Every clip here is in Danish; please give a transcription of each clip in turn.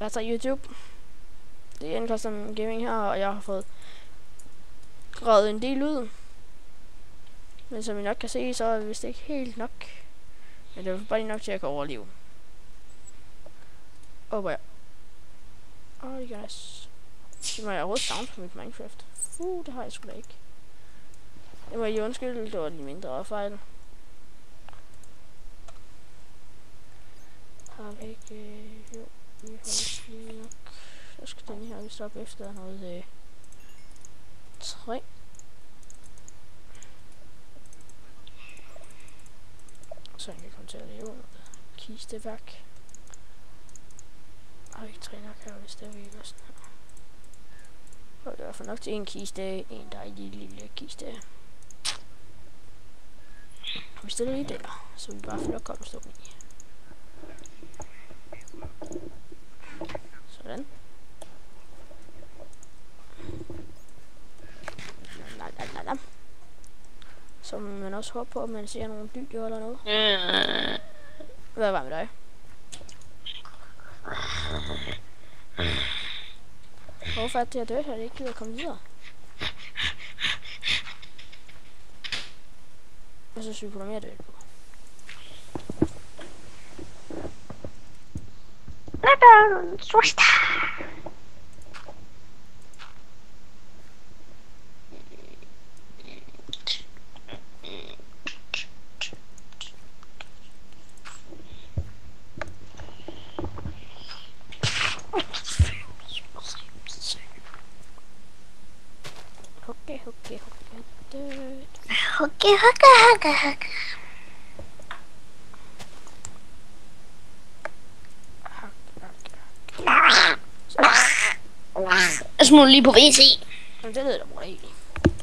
Altså YouTube. Det er en custom gaming her, og jeg har fået gravet en del ud. Men som I nok kan se, så er det vist ikke helt nok. Men det er bare lige nok til, at jeg kan overleve. Håber jeg. Oh, guys. Det må jeg overhovedet savne på mit Minecraft. Det har jeg sgu da ikke. Det må I undskylde, det var lige mindre fejl. Har vi ikke... Jo, vi har lige nok. Så skal den her vist op efter noget... træ. Så jeg kan komme til at lave noget kisteværk. Har vi ikke træ nok her, hvis det er vi ikke også her. Og det er i hvert fald nok til en kiste, en dejlig lille kiste. Vi stiller lige der, så vi bare fylder kobbelstokken i. Sådan. Så man også håber på, at man ser nogle dyr eller noget. Hvad var med dig? Hvorfor er det her dødt, at det ikke gider at komme videre? Og så synes vi mere dødt på. Okay. Jeg smutter lige på WC. Men det ved du bare ikke.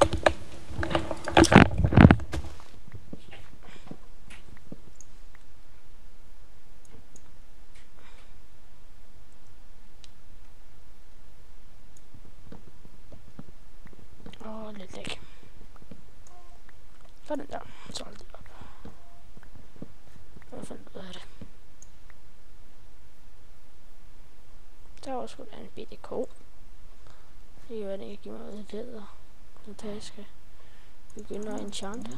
Lidt læk. Sådan der. Så hold det op. Jeg fandt ud af det. Der var sgu da en bitte ko. Det kan være, det ikke giver mig noget læder. Så jeg skal begynde at enchante.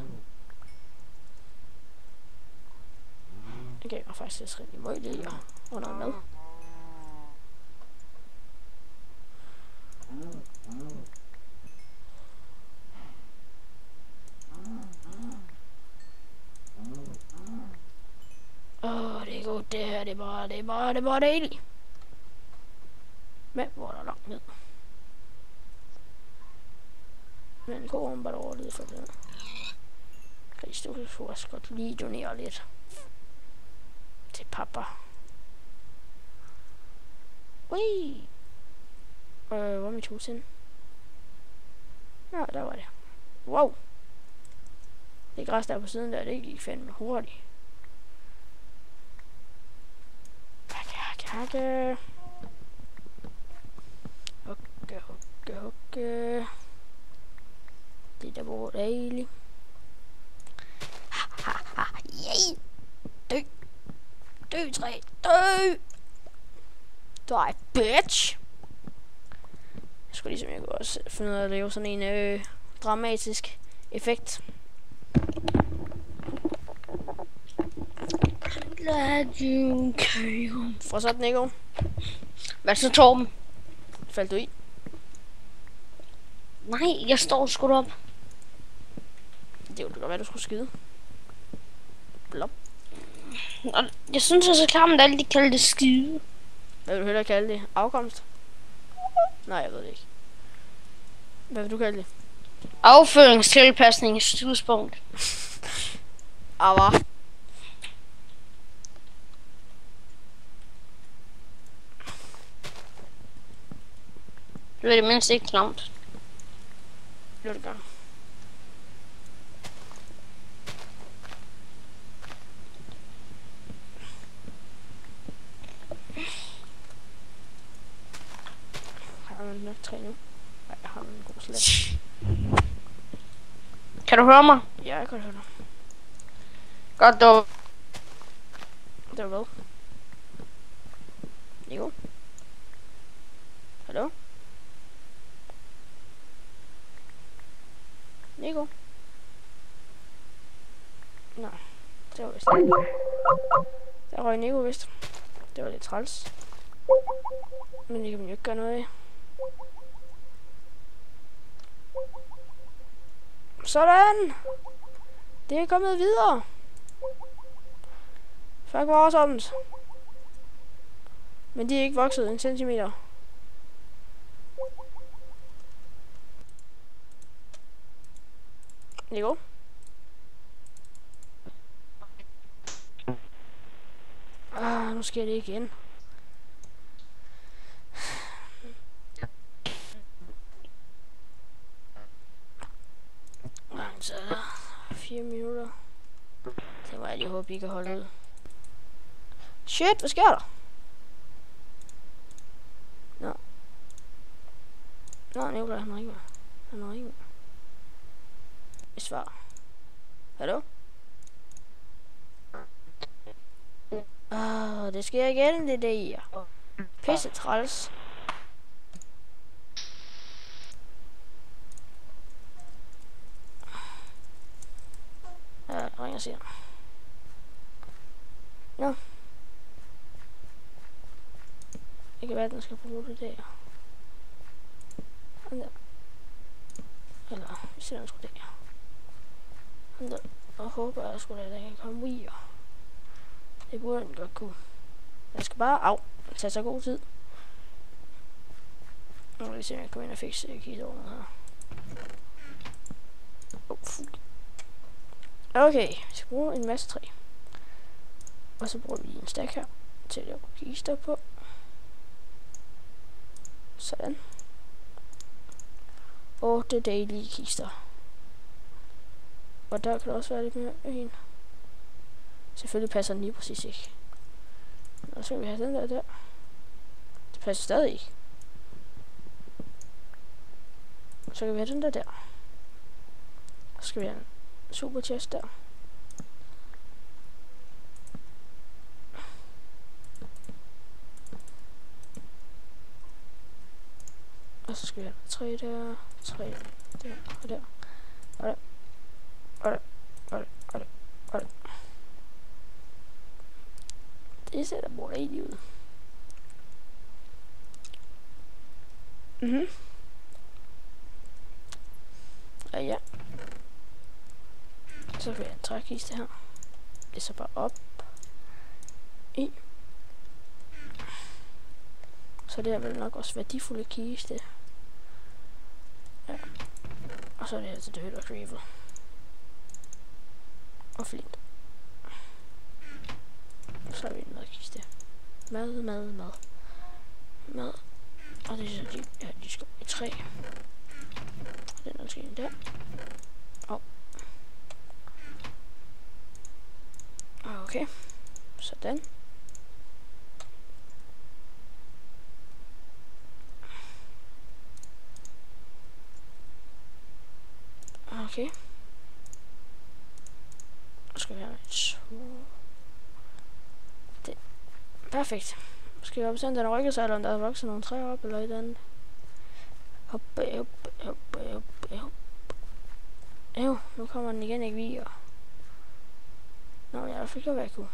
Det gav mig faktisk rigtig meget læder under mad. Det er godt det her, det er bare dejligt. Men hvor er der langt ned? Men går om bare over det for det. Kristus får også godt lige donere lidt til pappa. Ui! Hvor er mit hus hen? Ja, der var det. Wow! Det græs der på siden der, det gik fandme hurtigt. Hakke. Hugge. Det der var dejligt. Yay! Dø træ! Dø! Die, bitch! Jeg skulle ligesom, jeg kunne også finde ud af at lave sådan en dramatisk effekt. For sådan, Nico. Hvad så, Torben? Faldt du i? Nej, jeg står sgu op. Det ville godt være, du skulle skide. Blop. Og jeg synes også, at Carmen altid kalder det skide. Hvad vil du hellere kalde det? Afkomst? Nej, jeg ved det ikke. Hvad vil du kalde det? Afføringstilpasning i studspunkt. Ava. Det er det mindste ikke klamt. Det vil det gøre. Har man nok træ nu? Nej, jeg har en god slet. Kan du høre mig? Ja, jeg kan høre dig. Godt, Det var hvad? Jo. Hallo? Nico? Nå, det var vist. Der røg Nico vist. Det var lidt træls. Men det kan man jo ikke gøre noget af. Sådan! Det er kommet videre. Fuck, hvor awesome. Men de er ikke vokset en centimeter. Nico? Nu sker det igen. Så er der 4 minutter. Det må jeg lige håbe, I kan holde ud. Shit, hvad sker der? Nå, Nicolaj, han ringer. Han ringer. Svar. Hallo? Det sker igen, det der. Pisse træls. Jeg ringer og siger. Nå. Det kan være, at den skal bruge det der. Han der. Eller, vi sætter den sgu der. Han der. Og håber, at jeg skulle lade den kan komme ud. Det burde den godt kunne. Jeg skal bare tage så god tid. Nu vil vi se, om jeg kommer ind og fikse keyboardet her. Fuck. Okay, vi skal bruge en masse træ. Og så bruger vi en stak her til at lave kister på. Sådan. Og det daglige kister. Og der kan der også være lidt mere en. Selvfølgelig passer den lige præcis ikke. Og så kan vi have den der. Det passer stadig ikke. Så kan vi have den der. Så skal vi have en super chest der. Og så skal vi have 3 der, 3 der, og der, og der, og der, og der, og der, og der. Det ser da bort egentlig ud. Og ja. Så vil jeg en trækiste her. Det er så bare op. I. Så det er vel nok også værdifulde kiste. Ja. Og så er det her til død og gravel. Og flint. Så har vi en madkiste. Mad. Og det er så de skal i 3. Og den er skal ind der. Okay. Sådan. Okay. Så skal vi have et det. Perfekt. Skal vi op sådan, den har rykket sig, eller om der er vokset nogle træer op, eller et eller andet. Hoppe. Jo, nu kommer den igen ikke videre. Nå, jeg fik jo væk.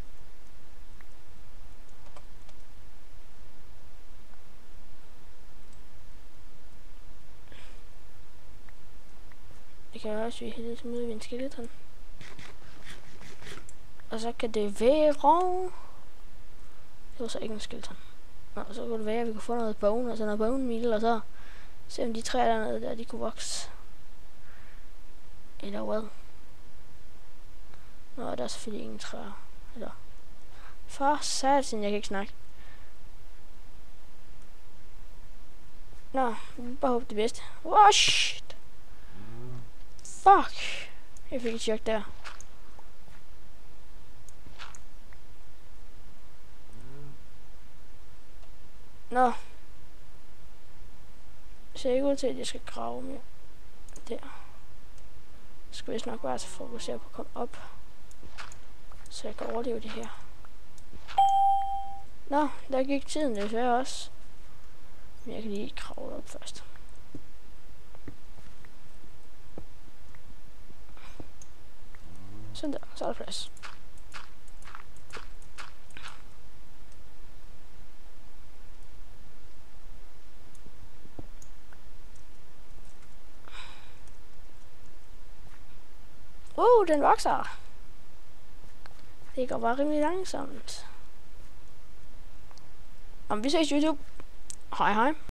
Det kan også være helt smide ved en skeleton. Og så kan det være... Det var så ikke en skeleton. Nå, så kunne det være, at vi kunne få noget bone, altså noget bone meal, og så se om de træer dernede der, de kunne vokse. Eller hvad? Nå, der er selvfølgelig ingen træer. Eller... For satan, jeg kan ikke snakke. Nå, bare håbe det bedste. Oh, shit! Fuck! Jeg fik et chok der. Nå. Det ser ikke ud til, at jeg skal grave mere. Der. Så skal vi nok bare fokusere på at komme op. Så jeg kan overleve det her. Nå, der gik tiden desværre også. Men jeg kan lige kravle op først. Sådan der, så er der plads. Den vokser. Det går bare rimelig langsomt. Vi ses YouTube. Hej hej.